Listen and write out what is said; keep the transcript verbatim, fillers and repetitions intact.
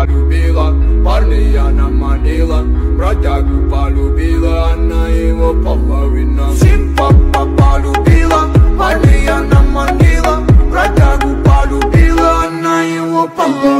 полюбила, парня она манила, бродягу полюбила, она его половина. Симпа полюбила, парня она манила, бродягу полюбила, она его половина.